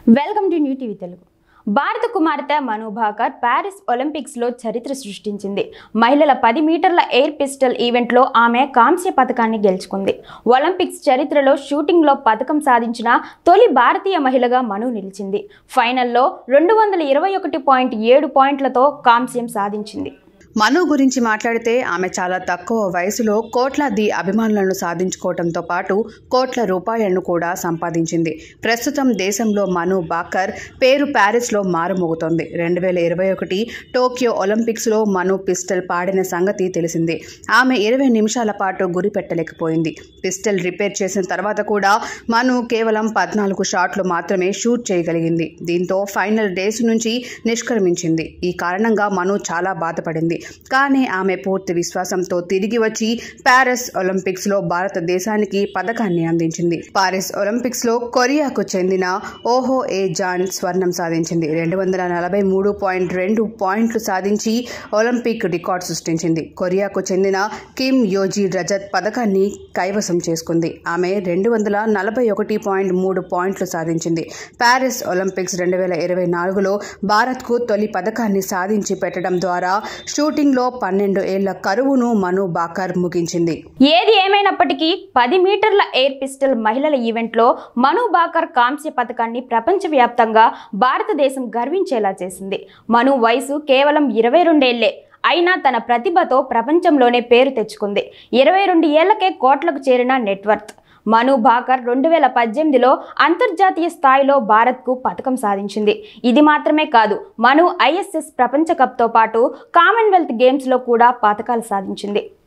Welcome to new TV Telugu. భారత కుమార్తె మను Bhaker Paris ఒలింపిక్స్లో చరిత్ర సృష్టించింది. మహిళల 10 మీటర్ల ఎయిర్ పిస్టల్ ఈవెంట్లో ఆమె కాంస్య పతకాన్ని గెలుచుకుంది. ఒలింపిక్స్ చరిత్రలో షూటింగ్లో పతకం సాధించిన తొలి భారతీయ మహిళగా మను నిలిచింది. ఫైనల్లో 221.7 పాయింట్లతో కాంస్యం సాధించింది. మను గురించి మాట్లాడితే ఆమె చాలా తక్కువ వయసులో కోట్లాది అభిమానులను సాధించుకోవడంతో పాటు కోట్ల రూపాయలను కూడా సంపాదించింది. ప్రస్తుతం దేశంలో మను భాకర్ పేరు ప్యారిస్లో మారుమోగుతోంది. 2021 టోక్యో ఒలింపిక్స్లో మను పిస్టల్ పాడిన సంగతి తెలిసింది. ఆమె 20 నిమిషాల పాటు గురి పెట్టలేకపోయింది. పిస్టల్ రిపేర్ చేసిన తర్వాత కూడా మను కేవలం 14 షాట్లు మాత్రమే షూట్ చేయగలిగింది. దీంతో ఫైనల్ రేసు నుంచి నిష్క్రమించింది. ఈ కారణంగా మను చాలా బాధపడింది. కానీ ఆమె పూర్తి విశ్వాసంతో తిరిగి వచ్చి ప్యారిస్ ఒలింపిక్స్ లో భారతదేశానికి పతకాన్ని అందించింది. పారిస్ ఒలింపిక్స్ లో కొరియాకు చెందిన ఓహో ఏ జాన్ స్వర్ణం సాధించింది. 243.2 పాయింట్లు సాధించి ఒలింపిక్ రికార్డు సృష్టించింది. కొరియాకు చెందిన కిమ్ యోజీ రజత్ పతకాన్ని కైవసం చేసుకుంది. ఆమె 241.3 పాయింట్లు సాధించింది. ప్యారిస్ ఒలింపిక్స్ 2024లో భారత్కు తొలి పతకాన్ని సాధించి పెట్టడం ద్వారా షూటింగ్లో 12 ఏళ్ల కరువును మను భాకర్ ముగించింది. ఏది ఏమైనప్పటికీ 10 మీటర్ల ఎయిర్ పిస్టల్ మహిళల ఈవెంట్లో మను భాకర్ కాంస్య పతకాన్ని ప్రపంచవ్యాప్తంగా భారతదేశం గర్వించేలా చేసింది. మను వయసు కేవలం 22 ఏళ్లే అయినా తన ప్రతిభతో ప్రపంచంలోనే పేరు తెచ్చుకుంది. 22 ఏళ్లకే కోట్లకు చేరిన నెట్వర్త్. మను భాకర్ 2018లో అంతర్జాతీయ స్థాయిలో భారత్కు పతకం సాధించింది. ఇది మాత్రమే కాదు, మను ISS ప్రపంచ కప్తో పాటు కామన్వెల్త్ గేమ్స్లో కూడా పతకాలు సాధించింది.